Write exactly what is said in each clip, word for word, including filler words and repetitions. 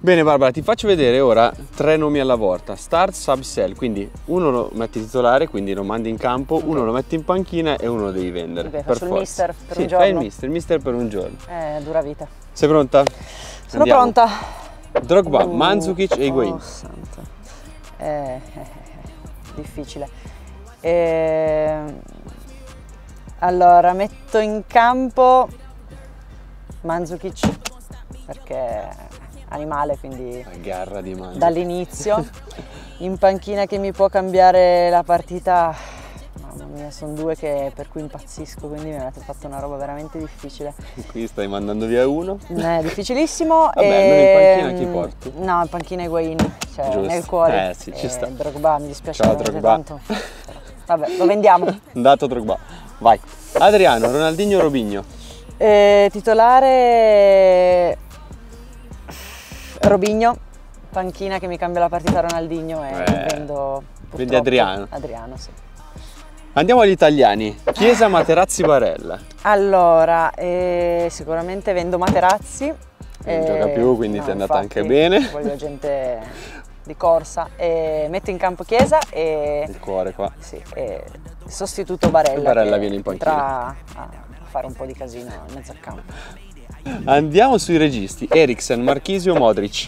Bene Barbara, ti faccio vedere ora tre nomi alla volta. Start, sub, sell, quindi uno lo metti titolare, quindi lo mandi in campo, okay. Uno lo metti in panchina e uno lo devi vendere. Okay, per faccio forza. il mister per sì, un giorno? Fai il mister, il mister per un giorno. Eh, dura vita. Sei pronta? Sono Andiamo. pronta. Drogba, uh, Mandzukic e Higuain. Oh, santo. Eh, eh, eh, difficile. Eh, allora, metto in campo Mandzukic perché animale, quindi La garra di Mandzukic dall'inizio. In panchina che mi può cambiare la partita, mamma mia, sono due che, per cui impazzisco, quindi mi avete fatto una roba veramente difficile. Qui stai mandando via uno. È difficilissimo. Vabbè, e... almeno in panchina chi porti? No, in panchina Higuain, cioè Giusto. nel cuore. Eh sì, ci sta. Drogba, mi dispiace Ciao, veramente Drogba. tanto. Vabbè, lo vendiamo. Andato Drogba. Vai. Adriano, Ronaldinho, Robinho. Eh, titolare Robinho, panchina che mi cambia la partita Ronaldinho e eh, vendo vendi Adriano. Adriano, sì. Andiamo agli italiani. Chiesa, Materazzi, Barella. Allora, eh, sicuramente vendo Materazzi. Non eh, gioca più, quindi no, ti è andata infatti, anche bene. Voglio gente di corsa. E metto in campo Chiesa e... Il cuore qua. Sì, e sostituto Barella. Barella viene in panchina. Tra a fare un po' di casino in mezzo al campo. Andiamo sui registi. Eriksen, Marchisio, Modric.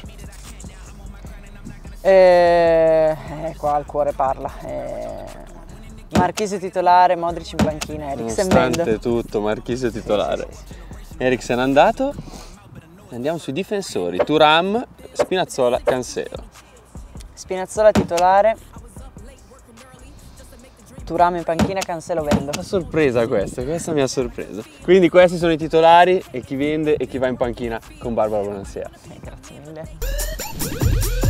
Eh, eh, qua il cuore parla. Eh, Marchisio titolare, Modric in panchina, Eriksen Nonostante vendo. tutto, Marchisio titolare. Sì, sì, sì. Eriksen andato. Andiamo sui difensori. Thuram, Spinazzola, Cancelo. Spinazzola titolare, Thuram in panchina, Cancelo vendo. Una sorpresa questa, questa mi ha sorpreso. Quindi questi sono i titolari e chi vende e chi va in panchina con Barbara Bonasera. Eh, grazie mille.